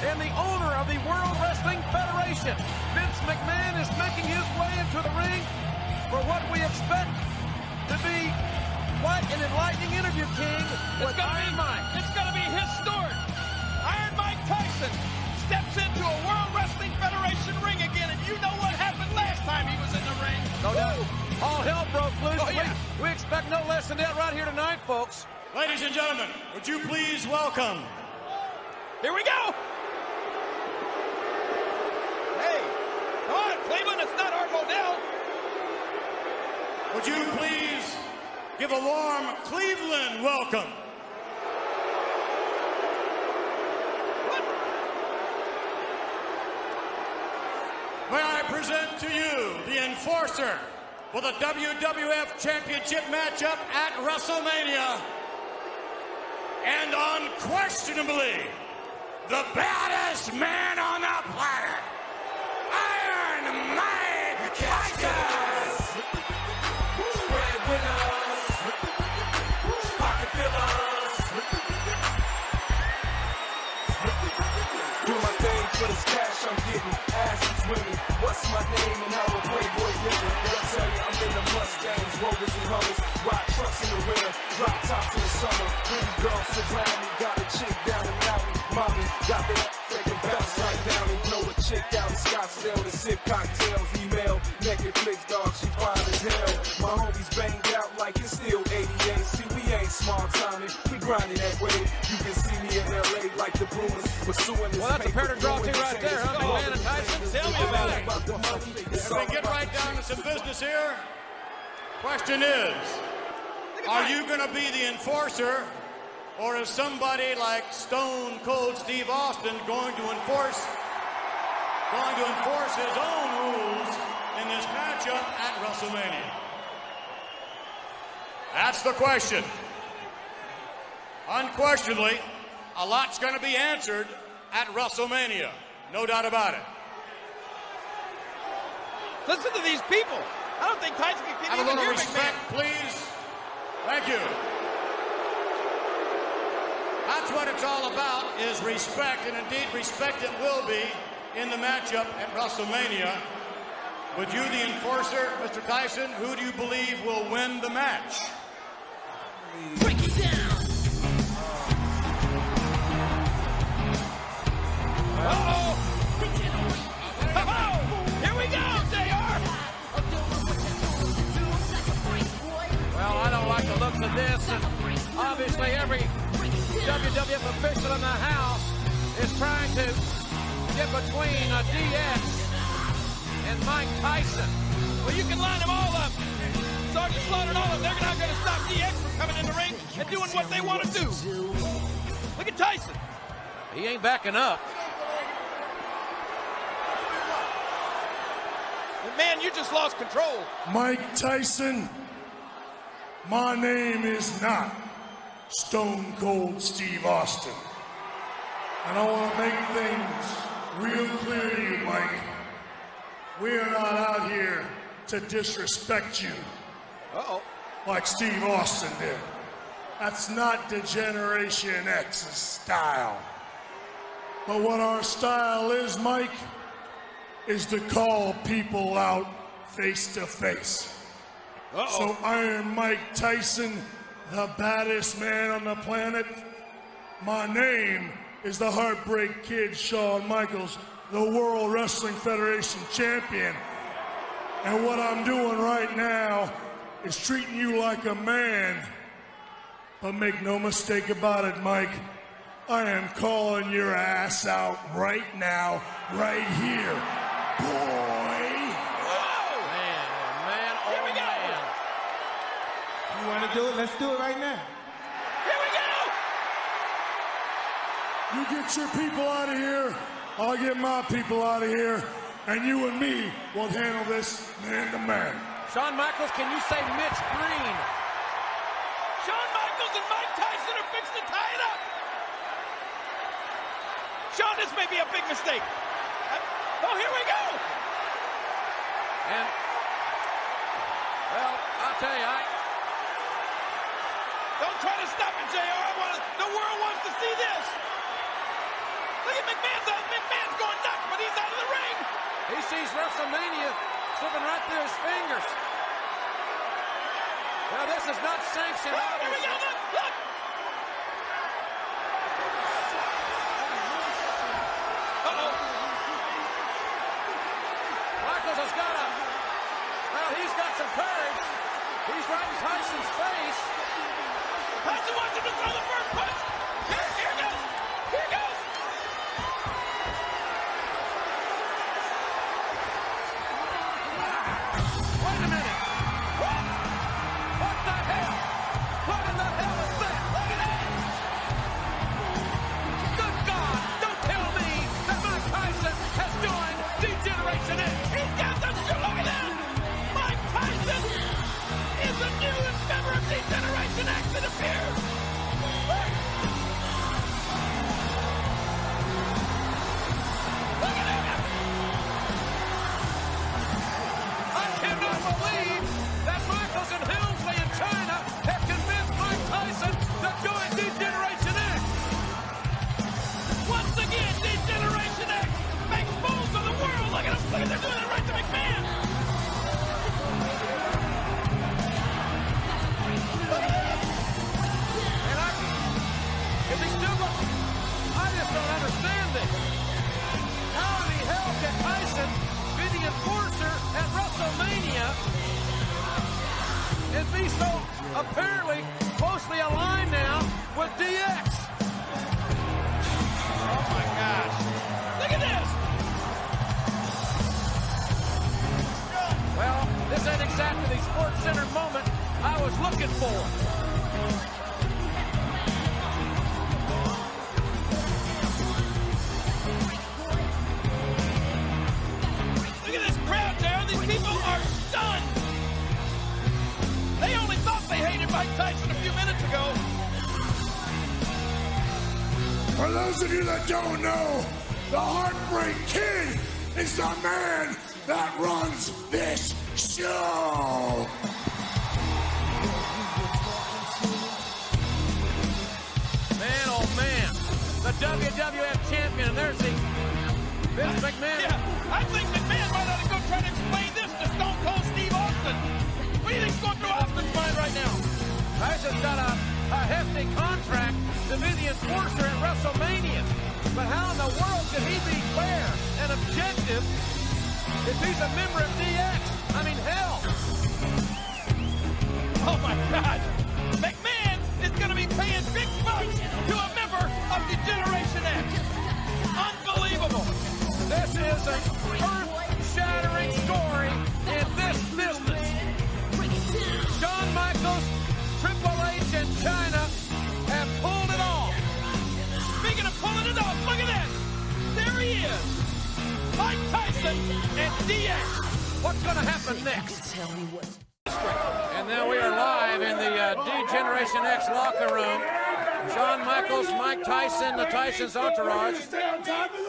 and the owner of the World Wrestling Federation. Vince McMahon is making his way into the ring for what we expect to be quite an enlightening interview, King, with Iron Mike. It's going to be historic. Iron Mike Tyson steps into a World Wrestling Federation ring again, and you know what happened last time he was in the ring. No doubt. All hell broke loose. Oh, yeah. We expect no less than that right here tonight, folks. Ladies and gentlemen, would you please welcome... Here we go. Hey, come on, Cleveland, it's not our Modell. Would you please give a warm Cleveland welcome? What? May I present to you the enforcer for the WWF Championship matchup at WrestleMania, and unquestionably, the baddest man on the planet, Iron Mike Tyson! Spread winners, pocket fillers, do my thing for this cash I'm getting, ass is women. What's my name and how a playboy living? They'll tell you I'm in the Mustangs, Rovers and Hummers, ride trucks in the winter, drop tops in the summer. Pretty girls surround me, got a chick down in Maui. Mommy got that freaking bounce right down and blow a chick out in Scottsdale to sip cocktails. Email naked flicks, dog, she fine as hell. My homies banged out like it's still 88. See, we ain't small timing, we grinding that way. You can see me in LA like the Brewers pursuing this. Well, that's a pair to draw to right there, huh, McMahon and Tyson? Tell me about it. If we get right down to some business here, question is, are you going to be the enforcer, or is somebody like Stone Cold Steve Austin going to enforce his own rules in this matchup at WrestleMania? That's the question. Unquestionably, a lot's going to be answered at WrestleMania. No doubt about it. Listen to these people. I don't think Tyson can Have a even little hear respect, McMahon. please. Thank you. That's what it's all about, is respect, and indeed respect it will be in the matchup at WrestleMania. Would you, the enforcer, Mr. Tyson, who do you believe will win the match? Break it down. Uh-oh. Here we go, JR. Well, I don't like the looks of this, and obviously every WWF official in the house is trying to get between DX and Mike Tyson. Well, you can line them all up. Sergeant Slaughter and all of them, they're not going to stop DX from coming in the ring and doing what they want to do. Look at Tyson. He ain't backing up. Man, you just lost control. Mike Tyson, my name is not Stone Cold Steve Austin. And I want to make things real clear to you, Mike. We are not out here to disrespect you like Steve Austin did. That's not the Generation X's style. But what our style is, Mike, is to call people out face to face. So Iron Mike Tyson, the baddest man on the planet, my name is the Heartbreak Kid Shawn Michaels, the World Wrestling Federation champion. And what I'm doing right now is treating you like a man. But make no mistake about it, Mike, I am calling your ass out right now, right here. Boy. Whoa! Man, oh Here we go. man. You want to do it? Let's do it right now. Here we go! You get your people out of here, I'll get my people out of here, and you and me will handle this man to man. Shawn Michaels, can you say Mitch Green? Shawn Michaels and Mike Tyson are fixing to tie it up. Shawn, this may be a big mistake. Oh, here we go. And, well, I'll tell you, Don't try to stop it, JR. The world wants to see this. Look at McMahon's going nuts, but he's out of the ring. He sees WrestleMania slipping right through his fingers. Well, this is not sanctioned. Oh, here we go, look. Uh-oh. Michaels has got well, he's got some courage. He's right in Tyson's face. Tyson wants him to throw the first punch. Here goes. Here goes. Wait a minute. What? What the hell? What in the hell is that? Look at that. Good God! Don't tell me that Mike Tyson has joined D-Generation X. He's got the shoe. Look at that. Mike Tyson is the newest member of D-Generation X, it appears. Look. Look at him. I cannot believe that Michaels and Helmsley in China have convinced Mike Tyson to join D-Generation X. Once again, D-Generation X makes fools of the world. Look at them. Look at they're doing it right to McMahon. Look at this. And is he still going? I just don't understand this. How in the hell can Tyson be the enforcer at WrestleMania and be so apparently closely aligned now with DX? Oh my gosh. Look at this. Well, this ain't exactly the sports-centered moment I was looking for. Look at this crowd, Darren. These people are stunned. They only thought they hated Mike Tyson a few minutes ago. For those of you that don't know, the Heartbreak Kid is the man that runs this show. Man, oh man, the WWF champion, and there's the Vince McMahon. Yeah, I think McMahon might ought to go try to explain this to Stone Cold Steve Austin. What do you think's going through Austin's mind right now? Tyson's got a hefty contract to be the enforcer at WrestleMania. But how in the world can he be fair and objective if he's a member of DX? I mean, hell. Oh my God. McMahon is going to be paying big bucks to a member of D-Generation X. Unbelievable. This is an earth-shattering story in this business. Shawn Michaels, Triple H, and China have pulled it off. Speaking of pulling it off, look at that. There he is. Mike Tyson and DX. What's going to happen next? And now we are live in the D-Generation X locker room. Shawn Michaels, Mike Tyson, the Tyson's entourage.